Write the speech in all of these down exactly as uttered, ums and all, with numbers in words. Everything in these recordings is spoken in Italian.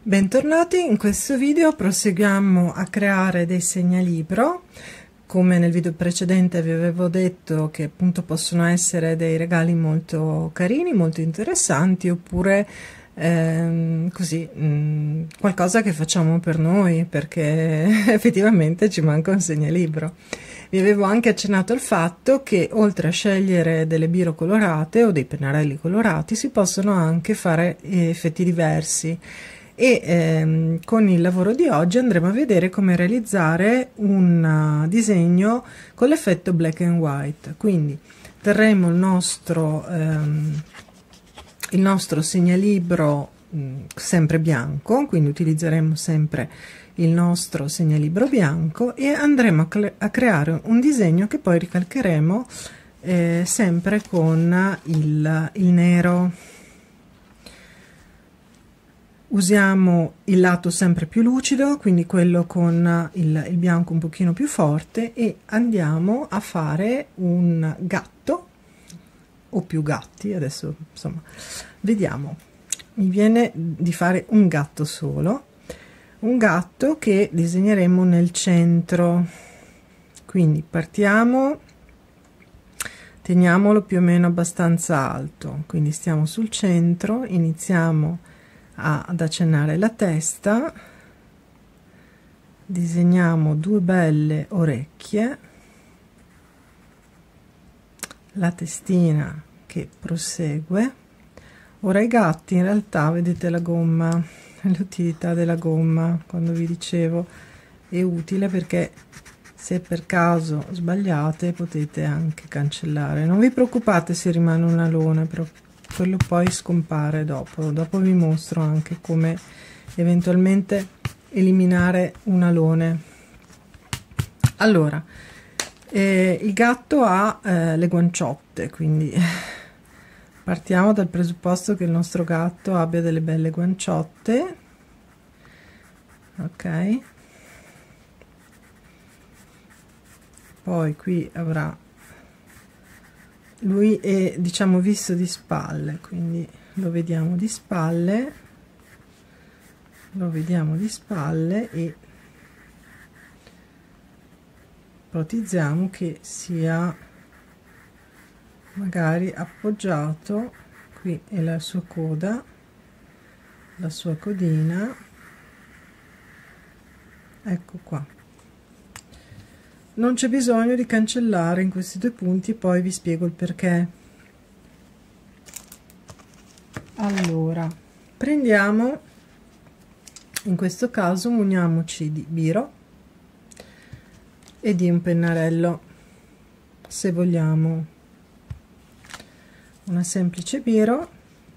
Bentornati, in questo video proseguiamo a creare dei segnalibro. Come nel video precedente vi avevo detto che appunto possono essere dei regali molto carini, molto interessanti, oppure ehm, così mh, qualcosa che facciamo per noi perché effettivamente ci manca un segnalibro. Vi avevo anche accennato al fatto che oltre a scegliere delle biro colorate o dei pennarelli colorati si possono anche fare effetti diversi. E ehm, con il lavoro di oggi andremo a vedere come realizzare un uh, disegno con l'effetto black and white. Quindi terremo il nostro ehm, il nostro segnalibro mh, sempre bianco, quindi utilizzeremo sempre il nostro segnalibro bianco e andremo a, a creare un disegno che poi ricalcheremo eh, sempre con il, il nero. Usiamo il lato sempre più lucido, quindi quello con il, il bianco un pochino più forte, e andiamo a fare un gatto o più gatti. Adesso insomma vediamo, mi viene di fare un gatto solo, un gatto che disegneremo nel centro. Quindi partiamo, teniamolo più o meno abbastanza alto, quindi stiamo sul centro, iniziamo ad accennare la testa, disegniamo due belle orecchie, la testina che prosegue. Ora i gatti, in realtà vedete la gomma, l'utilità della gomma, quando vi dicevo è utile perché se per caso sbagliate potete anche cancellare. Non vi preoccupate se rimane un alone, però quello poi scompare dopo. Dopo vi mostro anche come eventualmente eliminare un alone. Allora, eh, il gatto ha eh, le guanciotte, quindi partiamo dal presupposto che il nostro gatto abbia delle belle guanciotte. Ok, poi qui avrà, lui è diciamo visto di spalle, quindi lo vediamo di spalle, lo vediamo di spalle e ipotizziamo che sia magari appoggiato. Qui è la sua coda, la sua codina, ecco qua. Non c'è bisogno di cancellare in questi due punti, poi vi spiego il perché. Allora, prendiamo, in questo caso muniamoci di biro e di un pennarello, se vogliamo una semplice biro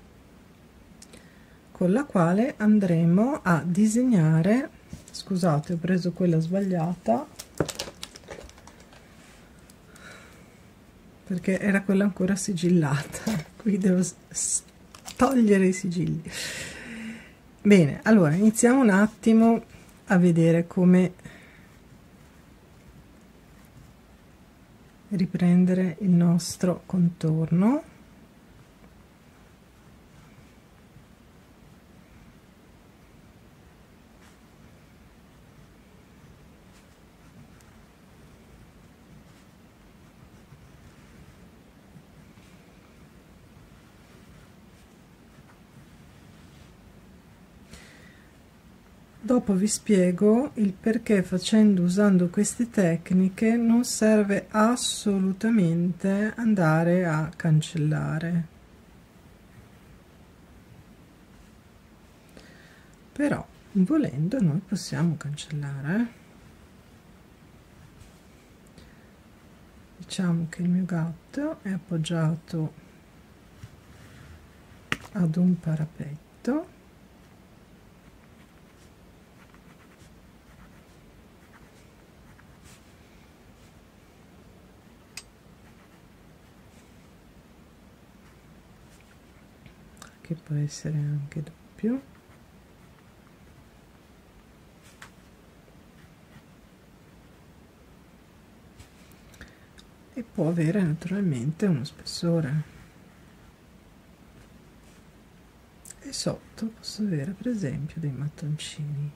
con la quale andremo a disegnare. Scusate, ho preso quella sbagliata perché era quella ancora sigillata, qui devo togliere i sigilli. Bene, allora iniziamo un attimo a vedere come riprendere il nostro contorno. Dopo vi spiego il perché, facendo usando queste tecniche non serve assolutamente andare a cancellare, però volendo noi possiamo cancellare. Diciamo che il mio gatto è appoggiato ad un parapetto. Che può essere anche doppio. E può avere naturalmente uno spessore. E sotto posso avere per esempio dei mattoncini.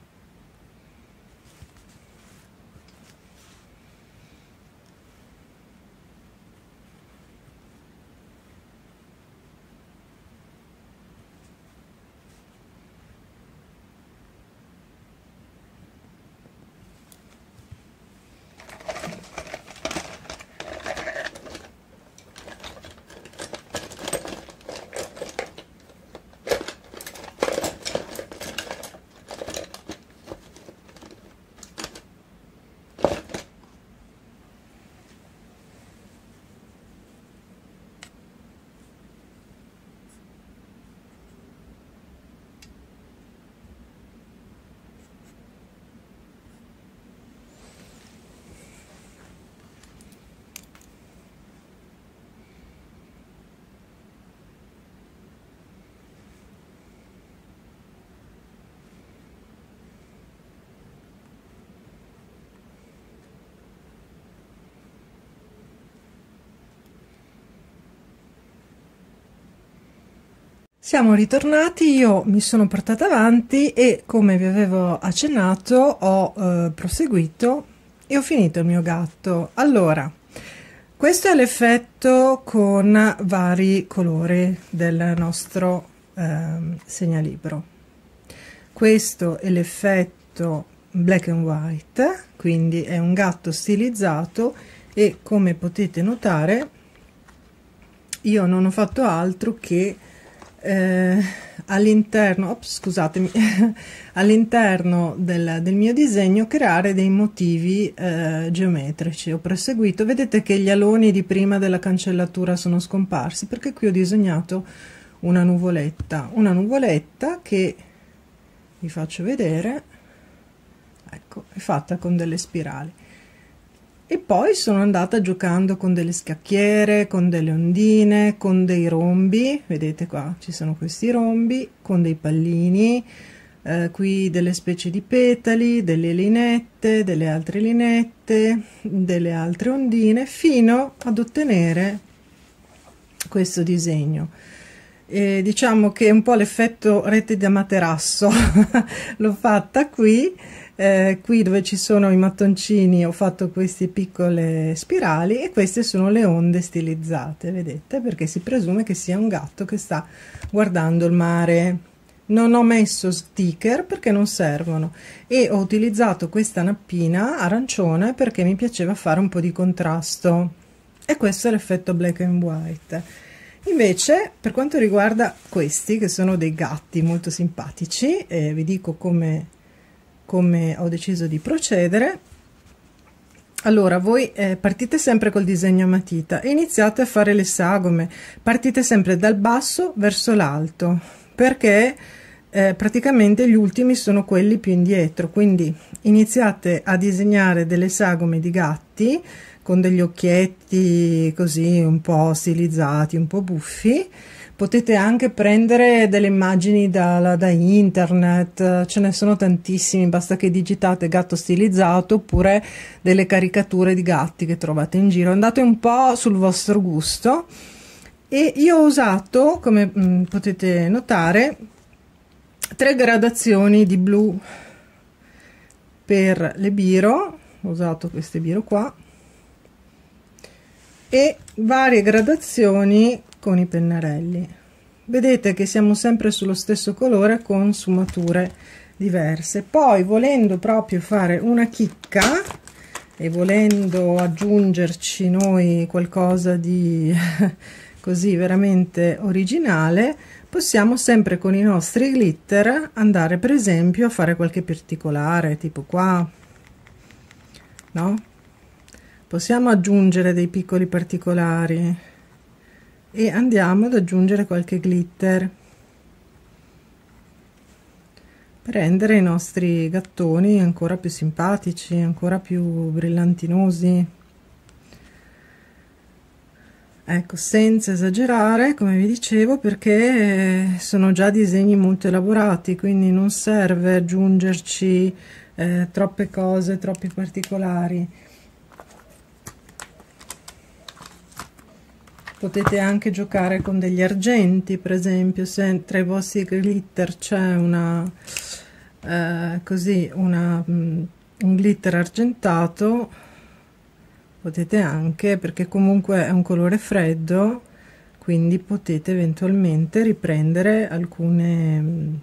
Siamo ritornati, io mi sono portata avanti e come vi avevo accennato ho eh, proseguito e ho finito il mio gatto. Allora, questo è l'effetto con vari colori del nostro eh, segnalibro. Questo è l'effetto black and white, quindi è un gatto stilizzato e come potete notare io non ho fatto altro che Eh, all'interno, scusatemi, all'interno del, del mio disegno creare dei motivi eh, geometrici. Ho proseguito, vedete che gli aloni di prima della cancellatura sono scomparsi perché qui ho disegnato una nuvoletta, una nuvoletta che vi faccio vedere, ecco, è fatta con delle spirali. E poi sono andata giocando con delle scacchiere, con delle ondine, con dei rombi, vedete qua ci sono questi rombi, con dei pallini, eh, qui delle specie di petali, delle linette, delle altre linette, delle altre ondine, fino ad ottenere questo disegno. E diciamo che è un po' l'effetto rete da materasso, l'ho fatta qui. Eh, qui dove ci sono i mattoncini ho fatto queste piccole spirali e queste sono le onde stilizzate, vedete, perché si presume che sia un gatto che sta guardando il mare. Non ho messo sticker perché non servono e ho utilizzato questa nappina arancione perché mi piaceva fare un po' di contrasto, e questo è l'effetto black and white. Invece per quanto riguarda questi, che sono dei gatti molto simpatici, eh, vi dico come come ho deciso di procedere. Allora voi eh, partite sempre col disegno a matita e iniziate a fare le sagome, partite sempre dal basso verso l'alto perché eh, praticamente gli ultimi sono quelli più indietro, quindi iniziate a disegnare delle sagome di gatti con degli occhietti così un po' stilizzati, un po' buffi. Potete anche prendere delle immagini da, da internet, ce ne sono tantissimi, basta che digitate gatto stilizzato oppure delle caricature di gatti che trovate in giro, andate un po' sul vostro gusto. E io ho usato, come mh, potete notare, tre gradazioni di blu per le biro, ho usato queste biro qua, e varie gradazioni con i pennarelli. Vedete che siamo sempre sullo stesso colore con sfumature diverse. Poi volendo proprio fare una chicca e volendo aggiungerci noi qualcosa di così veramente originale, possiamo sempre con i nostri glitter andare per esempio a fare qualche particolare, tipo qua, no? Possiamo aggiungere dei piccoli particolari e andiamo ad aggiungere qualche glitter per rendere i nostri gattoni ancora più simpatici, ancora più brillantinosi. Ecco, senza esagerare, come vi dicevo, perché sono già disegni molto elaborati, quindi non serve aggiungerci eh, troppe cose, troppi particolari. Potete anche giocare con degli argenti, per esempio, se tra i vostri glitter c'è una eh, così una, um, un glitter argentato, potete anche, perché comunque è un colore freddo, quindi potete eventualmente riprendere alcune um,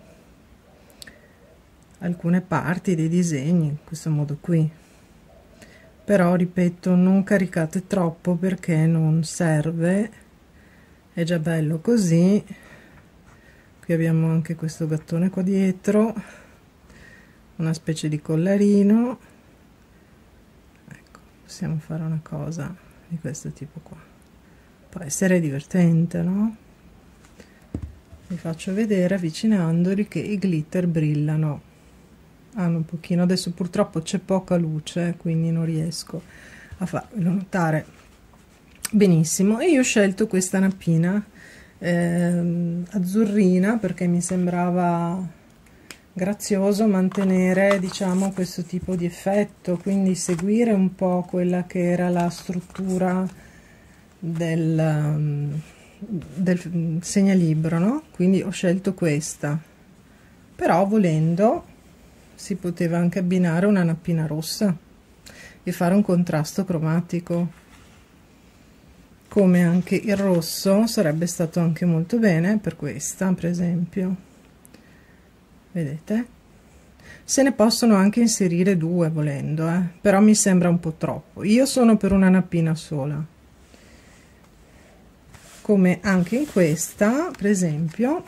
alcune parti dei disegni in questo modo qui. Però ripeto, non caricate troppo perché non serve, è già bello così. Qui abbiamo anche questo gattone qua dietro, una specie di collarino. Ecco, possiamo fare una cosa di questo tipo qua, può essere divertente, no? Vi faccio vedere avvicinandoli che i glitter brillano, hanno un pochino, adesso purtroppo c'è poca luce quindi non riesco a farvelo notare benissimo. E io ho scelto questa nappina eh, azzurrina perché mi sembrava grazioso mantenere, diciamo, questo tipo di effetto, quindi seguire un po' quella che era la struttura del, del segnalibro, no? Quindi ho scelto questa, però volendo si poteva anche abbinare una nappina rossa e fare un contrasto cromatico, come anche il rosso sarebbe stato anche molto bene per questa, per esempio. Vedete? Se ne possono anche inserire due volendo, eh? Però mi sembra un po' troppo. Io sono per una nappina sola, come anche in questa, per esempio.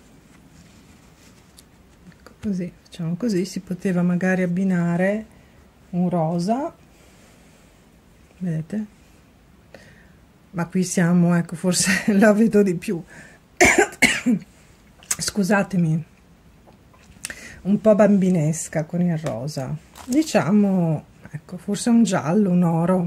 Ecco, così facciamo così, si poteva magari abbinare un rosa, vedete? Ma qui siamo, ecco, forse la vedo di più scusatemi, un po' bambinesca con il rosa, diciamo, ecco, forse un giallo, un oro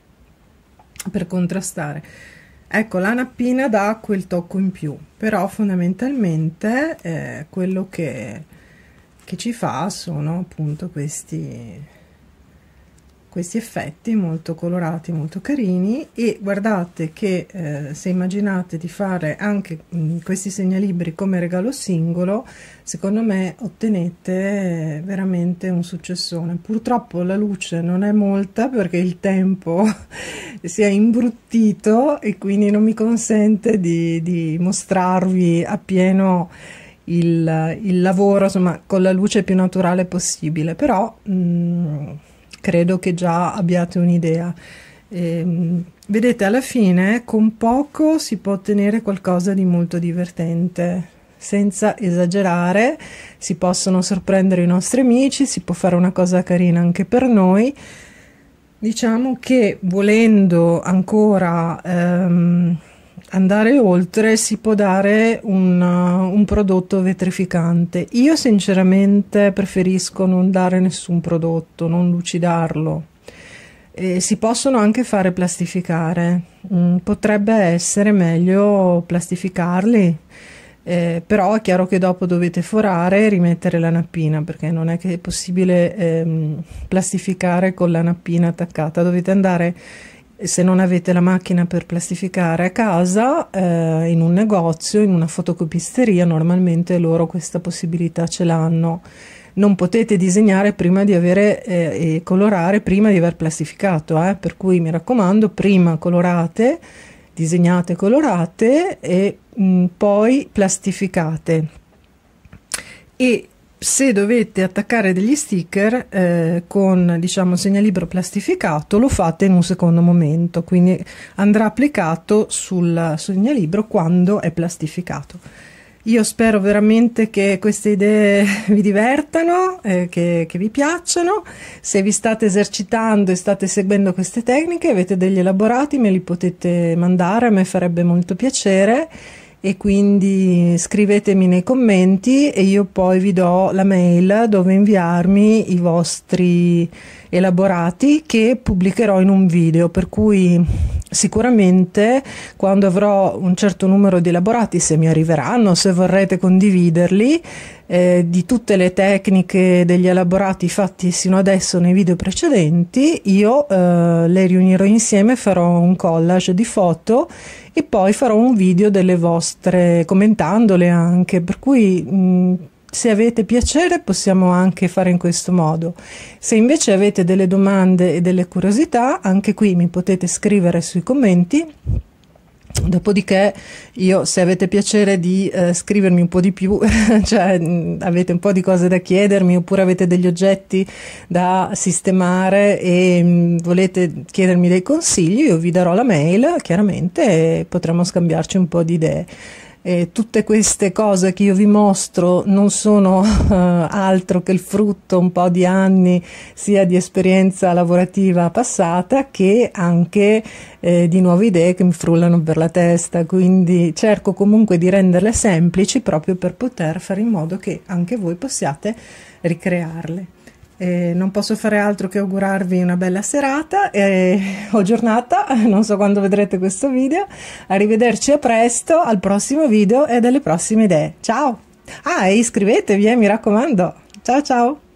per contrastare. Ecco, la nappina dà quel tocco in più, però fondamentalmente eh, quello che che ci fa sono appunto questi questi effetti molto colorati, molto carini. E guardate che eh, se immaginate di fare anche mh, questi segnalibri come regalo singolo, secondo me ottenete veramente un successone. Purtroppo la luce non è molta perché il tempo si è imbruttito e quindi non mi consente di, di mostrarvi appieno il, il lavoro, insomma, con la luce più naturale possibile, però mh, credo che già abbiate un'idea. Ehm, vedete, alla fine con poco si può ottenere qualcosa di molto divertente, senza esagerare. Si possono sorprendere i nostri amici, si può fare una cosa carina anche per noi. Diciamo che volendo ancora ehm, andare oltre, si può dare un, un prodotto vetrificante. Io sinceramente preferisco non dare nessun prodotto, non lucidarlo. E si possono anche fare plastificare, mm, potrebbe essere meglio plastificarli, eh, però è chiaro che dopo dovete forare e rimettere la nappina, perché non è che è possibile ehm, plastificare con la nappina attaccata. Dovete andare, se non avete la macchina per plastificare a casa, eh, in un negozio, in una fotocopisteria, normalmente loro questa possibilità ce l'hanno. Non potete disegnare prima di avere eh, e colorare prima di aver plastificato, eh? Per cui mi raccomando, prima colorate, disegnate, colorate e mh, poi plastificate. E se dovete attaccare degli sticker eh, con, diciamo, segnalibro plastificato, lo fate in un secondo momento, quindi andrà applicato sul segnalibro quando è plastificato. Io spero veramente che queste idee vi divertano, eh, che, che vi piacciono. Se vi state esercitando e state seguendo queste tecniche, avete degli elaborati, me li potete mandare, a me farebbe molto piacere. E quindi scrivetemi nei commenti e io poi vi do la mail dove inviarmi i vostri elaborati, che pubblicherò in un video, per cui sicuramente quando avrò un certo numero di elaborati, se mi arriveranno, se vorrete condividerli, eh, di tutte le tecniche degli elaborati fatti sino adesso nei video precedenti, io eh, le riunirò insieme, farò un collage di foto e poi farò un video delle vostre, commentandole anche, per cui mh, se avete piacere possiamo anche fare in questo modo. Se invece avete delle domande e delle curiosità, anche qui mi potete scrivere sui commenti. Dopodiché io, se avete piacere di eh, scrivermi un po' di più, cioè mh, avete un po' di cose da chiedermi oppure avete degli oggetti da sistemare e mh, volete chiedermi dei consigli, io vi darò la mail chiaramente e potremo scambiarci un po' di idee. E tutte queste cose che io vi mostro non sono uh, altro che il frutto un po' di anni sia di esperienza lavorativa passata che anche eh, di nuove idee che mi frullano per la testa, quindi cerco comunque di renderle semplici proprio per poter fare in modo che anche voi possiate ricrearle. Eh, non posso fare altro che augurarvi una bella serata eh, o giornata, non so quando vedrete questo video. Arrivederci, a presto, al prossimo video e alle prossime idee. Ciao! Ah, e iscrivetevi, eh, mi raccomando. Ciao ciao!